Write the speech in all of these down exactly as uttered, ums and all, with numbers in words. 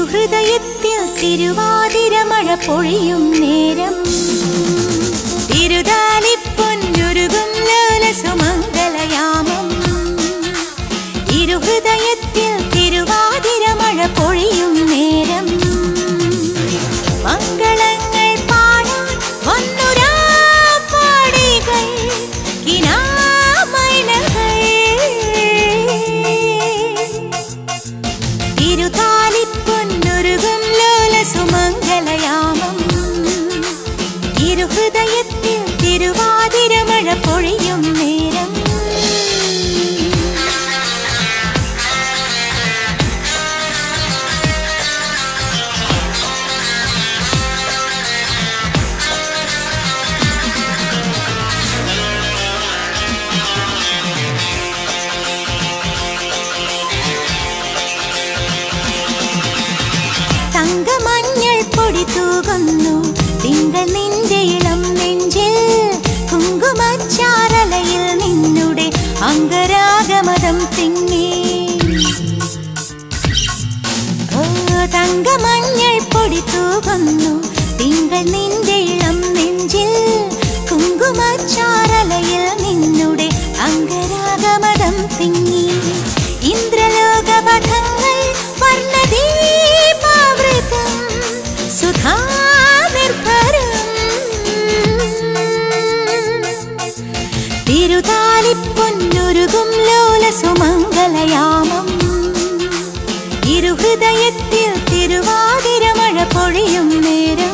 ഇരുഹൃദയത്തിൽ തിരുവാതിരമഴ പൊഴിയും നേരം തിരുതാലിപ്പൊന്നുരുകും ലോലസുമംഗലയാമം. ഇരുഹൃദയത്തിൽ തിരുവാതിരമഴ പൊഴിയും നേരം മംഗളങ്ങൾ പാടാൻ വന്നുരാ പാടികൾ കിനാമൈനകൾ. തിരുതാലിപ്പൊന്നുരുകും ലോലസുമംഗലയാമം. ഇരുഹൃദയത്തിൽ തിരുവാതിരമഴ പൊഴിയും നേരം തങ്കമഞ്ഞൾ പൊടി തൂകുന്നു തിങ്കൾ നിന്റെ ഇളം നെഞ്ചിൽ. കുങ്കുമച്ചാരലയിൽ നിന്നുടെ അംഗരാഗമതം തിങ്ങി. ഓ തങ്കമഞ്ഞൾ പൊടി തൂകുന്നു തിങ്കൾ നിന്റെ ഇളം നെഞ്ചിൽ. കുങ്കുമച്ചാരലയിൽ നിന്നുടെ അംഗരാഗമതം തിങ്ങി. ഇന്ദ്രലോകപഥങ്ങൾ വർണ്ണദീപാവൃതം സുധാനിർഭരം. തിരുതാലിപ്പൊന്നുരുകും ലോലസുമംഗലയാമം. ഇരുഹൃദയത്തിൽ തിരുവാതിരമഴ പൊഴിയും നേരം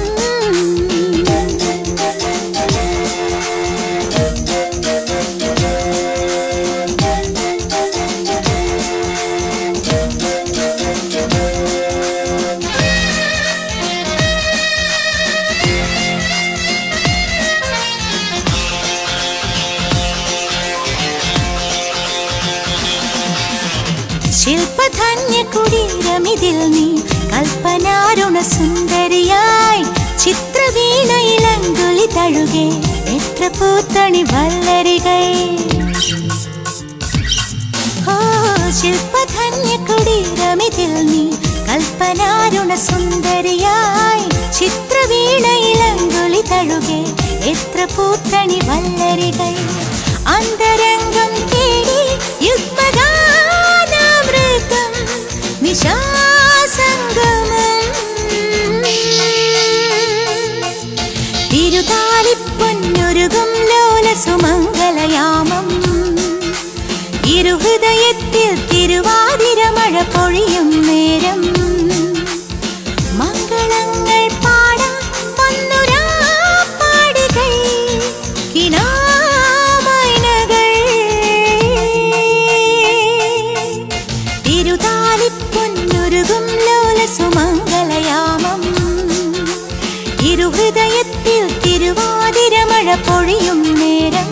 ശില്പധന്യ കുടീരമിതിൽ നീ കൽപ്പനാരുണ സുന്ദരിയായി. ചിത്രവീണയിലങ്കുലി തഴുകെ എത്ര പൂത്തണി വല്ലരികൾ. ഓ ശില്പധന്യ കുടീരമിതിൽ നീ കൽപ്പനാരുണ സുന്ദരിയായി. ചിത്രവീണയിലങ്കുലി തഴുകെ എത്ര പൂത്തണി വല്ലരികൾ. അന്തരംഗം തേടി യുഗ്മഗാനാമൃതം നിശാസംഗമം. തിരുതാലിപ്പൊന്നുരുകും ലോലസുമംഗലയാമം. ഇരുഹൃദയത്തിൽ തിരുവാതിരമഴ പൊഴിയും നേരം മംഗളങ്ങൾ പാടാൻ വന്നുരാ പാടികൾ കിനാമൈനകൾ. തിരുതാലിപ്പൊന്നുരുകും ലോലസുമംഗലയാമം. ഇരുഹൃദയത്തിൽ തിരുവാതിരമഴ പൊഴിയും നേരം